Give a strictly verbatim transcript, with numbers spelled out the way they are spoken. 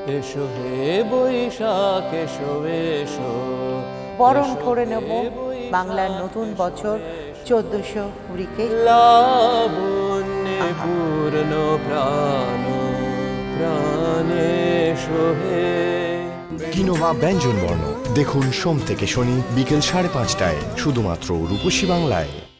এসো হে বৈশাখ এসো এসো, বরণ করে নেব বাংলার নতুন বছর চোদ্দশো কুড়িকে। লাবণ্যে পূর্ণ প্রাণ প্রাণে এসো হে। কিনোভা ব্যঞ্জন বর্ণ দেখুন সোম থেকে শনি বিকেল সাড়ে পাঁচটায় শুধুমাত্র রূপসী বাংলায়।